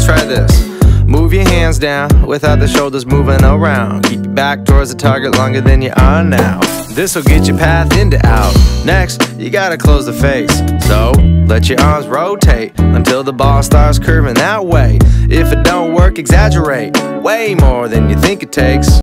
let's try this. Move your hands down without the shoulders moving around. Keep your back towards the target longer than you are now. This'll get your path into out. Next, you gotta close the face. So, let your arms rotate until the ball starts curving that way. If it don't work, exaggerate way more than you think it takes.